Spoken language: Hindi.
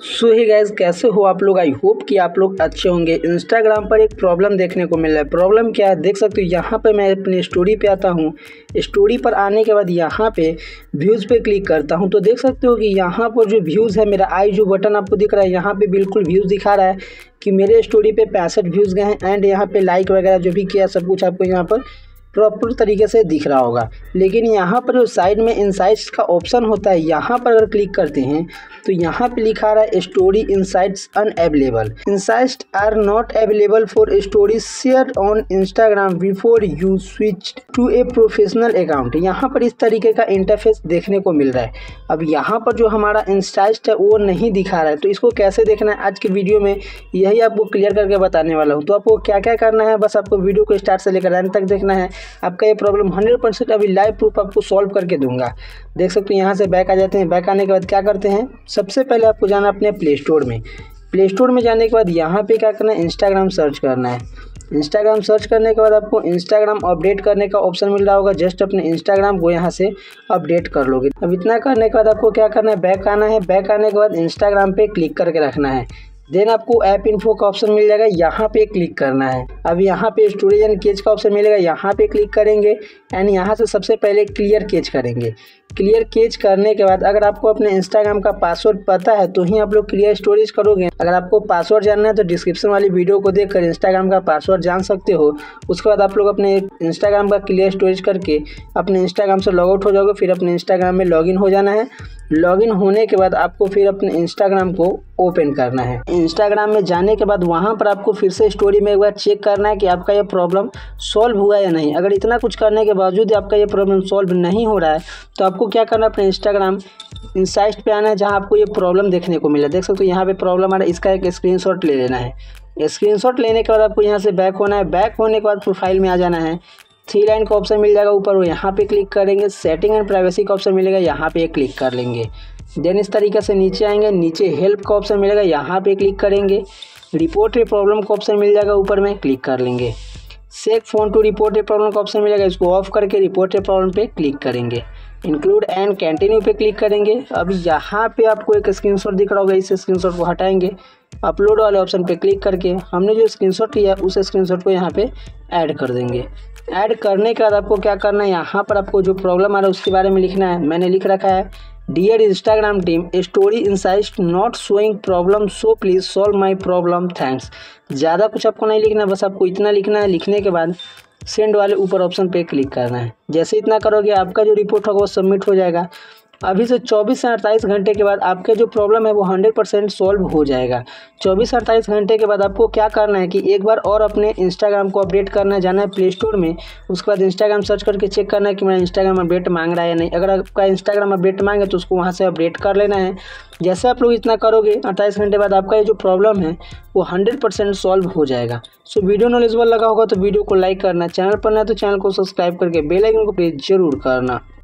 सो हे गाइस, कैसे हो आप लोग। आई होप कि आप लोग अच्छे होंगे। इंस्टाग्राम पर एक प्रॉब्लम देखने को मिल रहा है। प्रॉब्लम क्या है देख सकते हो। यहाँ पे मैं अपनी स्टोरी पे आता हूँ। स्टोरी पर आने के बाद यहाँ पे व्यूज़ पे क्लिक करता हूँ तो देख सकते हो कि यहाँ पर जो व्यूज़ है, मेरा आई जो बटन आपको दिख रहा है, यहाँ पे बिल्कुल व्यूज़ दिखा रहा है कि मेरे स्टोरी पे 65 व्यूज़ गए हैं। एंड यहाँ पे लाइक वगैरह जो भी किया सब कुछ आपको यहाँ पर प्रॉपर तरीके से दिख रहा होगा। लेकिन यहाँ पर जो साइड में इनसाइट्स का ऑप्शन होता है, यहाँ पर अगर क्लिक करते हैं तो यहाँ पे लिखा रहा है story insights unavailable. Insights are not available for stories share on Instagram before you switch to a professional account. यहाँ पर इस तरीके का इंटरफेस देखने को मिल रहा है। अब यहाँ पर जो हमारा इंस्टाइट्स है वो नहीं दिखा रहा है, तो इसको कैसे देखना है आज के वीडियो में यही आपको क्लियर करके बताने वाला हूँ। तो आपको क्या क्या करना है, बस आपको वीडियो को स्टार्ट से लेकर एंड तक देखना है। आपका ये प्रॉब्लम 100% अभी लाइव प्रूफ आपको सॉल्व करके दूंगा। देख सकते हो यहाँ से बैक आ जाते हैं। बैक आने के बाद क्या करते हैं, सबसे पहले आपको जाना अपने प्ले स्टोर में। प्ले स्टोर में जाने के बाद यहाँ पे क्या करना है, इंस्टाग्राम सर्च करना है। इंस्टाग्राम सर्च करने के बाद आपको इंस्टाग्राम अपडेट करने का ऑप्शन मिल रहा होगा। जस्ट अपने इंस्टाग्राम को यहाँ से अपडेट कर लोगे। अब इतना करने के बाद आपको क्या करना है, बैक आना है। बैक आने के बाद इंस्टाग्राम पे क्लिक करके रखना है। देन आपको ऐप इन्फो का ऑप्शन मिल जाएगा, यहाँ पे क्लिक करना है। अब यहाँ पे स्टोरेज एंड केज का ऑप्शन मिलेगा, यहाँ पे क्लिक करेंगे एंड यहाँ से सबसे पहले क्लियर केज करेंगे। क्लियर केज करने के बाद अगर आपको अपने इंस्टाग्राम का पासवर्ड पता है तो ही आप लोग क्लियर स्टोरेज करोगे। अगर आपको पासवर्ड जानना है तो डिस्क्रिप्शन वाली वीडियो को देखकर इंस्टाग्राम का पासवर्ड जान सकते हो। उसके बाद आप लोग अपने इंस्टाग्राम का क्लियर स्टोरेज करके अपने इंस्टाग्राम से लॉग आउट हो जाओगे। फिर अपने इंस्टाग्राम में लॉगिन हो जाना है। लॉगिन होने के बाद आपको फिर अपने इंस्टाग्राम को ओपन करना है। इंस्टाग्राम में जाने के बाद वहाँ पर आपको फिर से स्टोरी में एक बार चेक करना है कि आपका ये प्रॉब्लम सॉल्व हुआ या नहीं। अगर इतना कुछ करने के बावजूद आपका ये प्रॉब्लम सॉल्व नहीं हो रहा है तो आपको क्या करना है, अपने इंस्टाग्राम इनसाइट्स पे आना है जहाँ आपको ये प्रॉब्लम देखने को मिला। देख सकते हो यहाँ पे प्रॉब्लम आ रहा है, इसका एक स्क्रीनशॉट ले लेना है। स्क्रीनशॉट लेने के बाद आपको यहाँ से बैक होना है। बैक होने के बाद प्रोफाइल में आ जाना है। 3 लाइन का ऑप्शन मिल जाएगा ऊपर, वो यहाँ पे क्लिक करेंगे। सेटिंग एंड प्राइवेसी का ऑप्शन मिलेगा, यहाँ पे क्लिक कर लेंगे। देन इस तरीके से नीचे आएंगे। नीचे हेल्प का ऑप्शन मिलेगा, यहाँ पे क्लिक करेंगे। रिपोर्ट ए प्रॉब्लम का ऑप्शन मिल जाएगा, ऊपर में क्लिक कर लेंगे। Shake phone to report a problem का ऑप्शन मिलेगा, इसको ऑफ करके रिपोर्ट ए प्रॉब्लम पे क्लिक करेंगे। इंक्लूड एंड कंटिन्यू पे क्लिक करेंगे। अब यहाँ पे आपको एक स्क्रीनशॉट दिख रहा होगा, इस स्क्रीनशॉट को हटाएंगे। अपलोड वाले ऑप्शन पे क्लिक करके हमने जो स्क्रीनशॉट लिया उस स्क्रीनशॉट को यहाँ पे ऐड कर देंगे। ऐड करने के बाद आपको क्या करना है, यहाँ पर आपको जो प्रॉब्लम आ रहा है उसके बारे में लिखना है। मैंने लिख रखा है, dear Instagram team, story insights not showing problem, so please solve my problem, thanks. ज़्यादा कुछ आपको नहीं लिखना, बस आपको इतना लिखना है। लिखने के बाद सेंड वाले ऊपर ऑप्शन पे क्लिक करना है। जैसे इतना करोगे आपका जो रिपोर्ट होगा वो सबमिट हो जाएगा। अभी से 24 से 48 घंटे के बाद आपका जो प्रॉब्लम है वो 100% सॉल्व हो जाएगा। 24 से 48 घंटे के बाद आपको क्या करना है कि एक बार और अपने इंस्टाग्राम को अपडेट करना है। जाना है प्ले स्टोर में। उसके बाद इंस्टाग्राम सर्च करके चेक करना है कि मेरा इंस्टाग्राम अपडेट मांग रहा है या नहीं। अगर आपका इंस्टाग्राम अपडेट मांगे तो उसको वहाँ से अपडेट कर लेना है। जैसे आप लोग इतना करोगे 28 घंटे बाद आपका ये जो प्रॉब्लम है वो 100% सॉल्व हो जाएगा। सो वीडियो नॉलेजेबल लगा होगा तो वीडियो को लाइक करना, चैनल पर ना तो चैनल को सब्सक्राइब करके बेल आइकन को प्रेस जरूर करना।